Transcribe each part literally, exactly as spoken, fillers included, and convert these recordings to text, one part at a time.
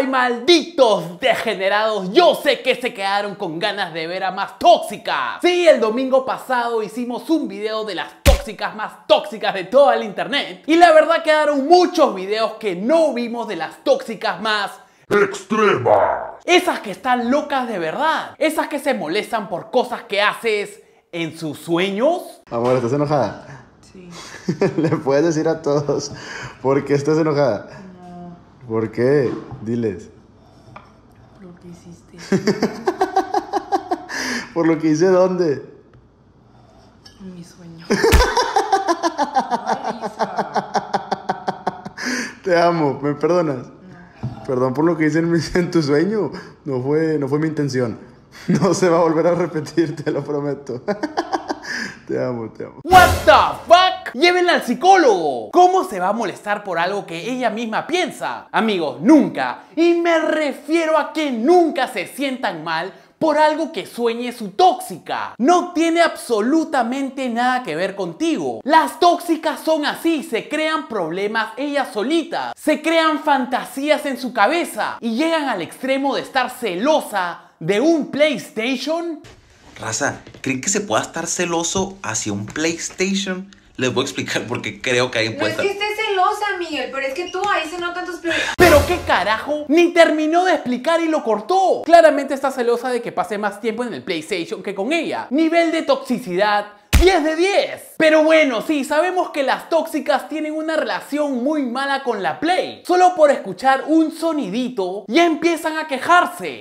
¡Ay, malditos degenerados! Yo sé que se quedaron con ganas de ver a más tóxicas. Sí, el domingo pasado hicimos un video de las tóxicas más tóxicas de todo el internet. Y la verdad quedaron muchos videos que no vimos de las tóxicas más extremas. Esas que están locas de verdad. Esas que se molestan por cosas que haces en sus sueños. Amor, ¿estás enojada? Sí. ¿Le puedes decir a todos por qué estás enojada? No. ¿Por qué? Diles. Lo que hiciste. ¿Por lo que hice dónde? En mi sueño. Ay, Lisa. Te amo, ¿me perdonas? No. Perdón por lo que hice en, mi, en tu sueño. No fue, no fue mi intención. No se va a volver a repetir, te lo prometo. Te amo, te amo. What the fuck? Llévenla al psicólogo. ¿Cómo se va a molestar por algo que ella misma piensa? Amigos, nunca. Y me refiero a que nunca se sientan mal por algo que sueñe su tóxica. No tiene absolutamente nada que ver contigo. Las tóxicas son así, se crean problemas ellas solitas, se crean fantasías en su cabeza y llegan al extremo de estar celosa de un PlayStation. Raza, ¿creen que se pueda estar celoso hacia un PlayStation? Les voy a explicar porque creo que alguien No puede es estar... que estés celosa, Miguel, pero es que tú ahí se notan tus prioridades. ¿Pero qué carajo? Ni terminó de explicar y lo cortó. Claramente está celosa de que pase más tiempo en el PlayStation que con ella. Nivel de toxicidad diez de diez. Pero bueno, sí, sabemos que las tóxicas tienen una relación muy mala con la Play. Solo por escuchar un sonidito ya empiezan a quejarse.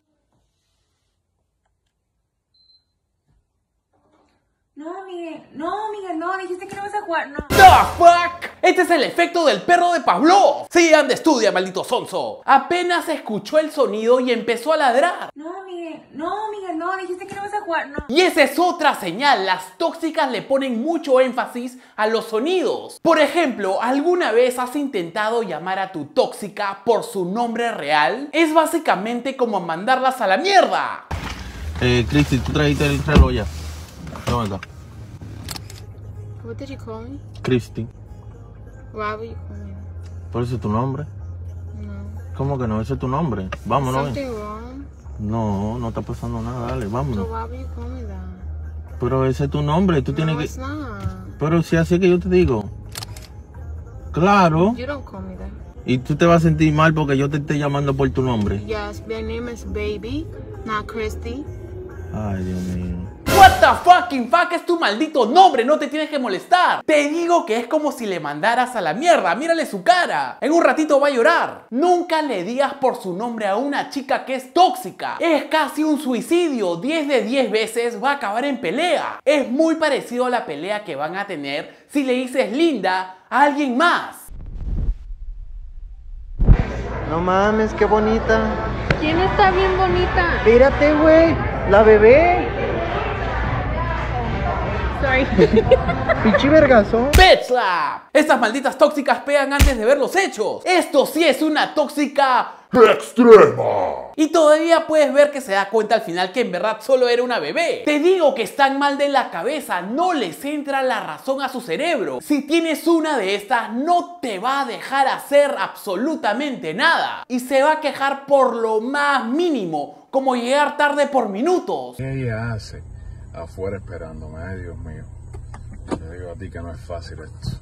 No, Miguel, no, Miguel, no, dijiste que no vas a jugar, no. The fuck? Este es el efecto del perro de Pavlov. Sí, anda, estudia, maldito sonso. Apenas escuchó el sonido y empezó a ladrar. No, Miguel, no, Miguel, no, dijiste que no vas a jugar, no. Y esa es otra señal, las tóxicas le ponen mucho énfasis a los sonidos. Por ejemplo, ¿alguna vez has intentado llamar a tu tóxica por su nombre real? Es básicamente como mandarlas a la mierda. Eh, Cristi, tú trajiste el reloj ya. ¿Dónde está? What did you call me? Cristi. Why would you call me? ¿Por eso es tu nombre? No. ¿Cómo que no? Ese es tu nombre. Vámonos. Something wrong? No, no está pasando nada, dale, So vámonos. why would you call me that? Pero ese es tu nombre, tú tienes No, que... it's not. Pero si así que yo te digo. Claro. You don't call me that. Y tú te vas a sentir mal porque yo te esté llamando por tu nombre. Yes, my name is Baby, not Christy. Ay, Dios mío. What the fucking fuck, es tu maldito nombre, no te tienes que molestar. Te digo que es como si le mandaras a la mierda, mírale su cara. En un ratito va a llorar. Nunca le digas por su nombre a una chica que es tóxica. Es casi un suicidio, diez de diez veces va a acabar en pelea. Es muy parecido a la pelea que van a tener si le dices linda a alguien más. No mames, qué bonita. ¿Quién está bien bonita? Espérate, güey. La bebé. Sorry. Pinche vergazo. Bitch slap. Estas malditas tóxicas pegan antes de ver los hechos. Esto sí es una tóxica extrema. Y todavía puedes ver que se da cuenta al final que en verdad solo era una bebé. Te digo que están mal de la cabeza, no les entra la razón a su cerebro. Si tienes una de estas, no te va a dejar hacer absolutamente nada. Y se va a quejar por lo más mínimo, como llegar tarde por minutos. ¿Qué ella hace afuera esperándome? Ay, Dios mío. Te digo a ti que no es fácil esto.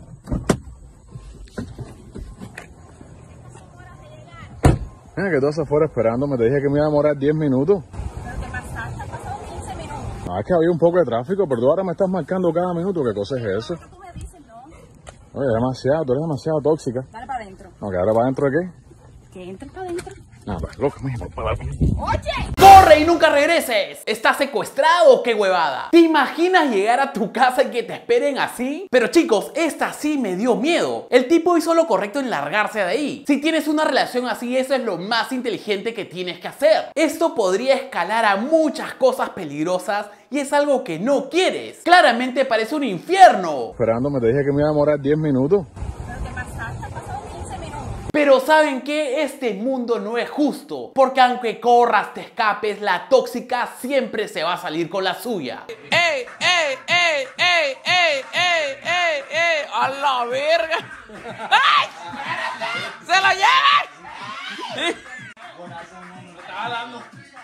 Mira que tú estás afuera esperándome. Te dije que me iba a demorar diez minutos. ¿Pero qué pasaste? Han pasado quince minutos. No, es que había un poco de tráfico, pero tú ahora me estás marcando cada minuto. ¿Qué cosa es eso? Tú me dices, no. Oye, demasiado, tú eres demasiado tóxica. Dale para adentro. No, que ahora para adentro de qué? Que entres para adentro. No, pues loco, mismo, para ¡Oye! ¡Corre y nunca regreses! ¿Estás secuestrado? ¡Qué huevada! ¿Te imaginas llegar a tu casa y que te esperen así? Pero chicos, esta sí me dio miedo. El tipo hizo lo correcto en largarse de ahí. Si tienes una relación así, eso es lo más inteligente que tienes que hacer. Esto podría escalar a muchas cosas peligrosas y es algo que no quieres. Claramente parece un infierno. Esperándome, te dije que me iba a demorar diez minutos. ¿Pero qué pasaste? Han pasado quince minutos. Pero ¿saben qué? Este mundo no es justo. Porque aunque corras, te escapes, la tóxica siempre se va a salir con la suya. ¡Ey, ey, ey, ey, ey, ey, ey, ey! ¡A la verga! ¡Ay! ¡Se lo llevan!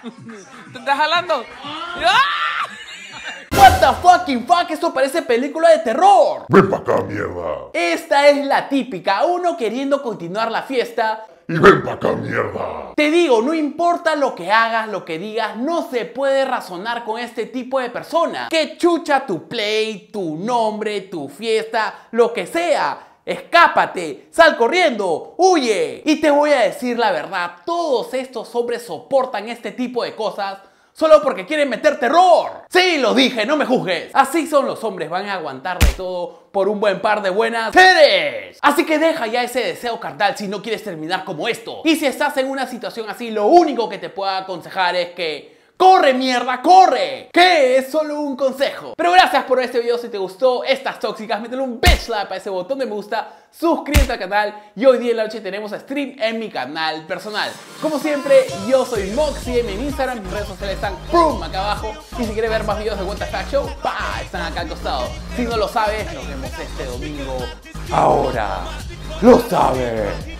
¿Te estás jalando? ¡Ah! What the fucking fuck, esto parece película de terror. Ven pa' acá, mierda. Esta es la típica, uno queriendo continuar la fiesta. Y ven pa' acá, mierda. Te digo, no importa lo que hagas, lo que digas, no se puede razonar con este tipo de personas. Que chucha tu play, tu nombre, tu fiesta, lo que sea. Escápate, sal corriendo, huye. Y te voy a decir la verdad, todos estos hombres soportan este tipo de cosas solo porque quieren meter terror. Sí, lo dije, no me juzgues. Así son los hombres, van a aguantar de todo por un buen par de buenas mujeres. Así que deja ya ese deseo carnal si no quieres terminar como esto. Y si estás en una situación así, lo único que te puedo aconsejar es que ¡corre, mierda, corre! Que es solo un consejo. Pero gracias por ver este video. Si te gustó estas tóxicas, métele un bitch slap a ese botón de me gusta, suscríbete al canal y hoy día en la noche tenemos stream en mi canal personal. Como siempre, yo soy Mox, sígueme en Instagram, mis redes sociales están prum acá abajo. Y si quieres ver más videos de What the Fuck Show, pa, están acá al costado. Si no lo sabes, nos vemos este domingo. Ahora lo sabes.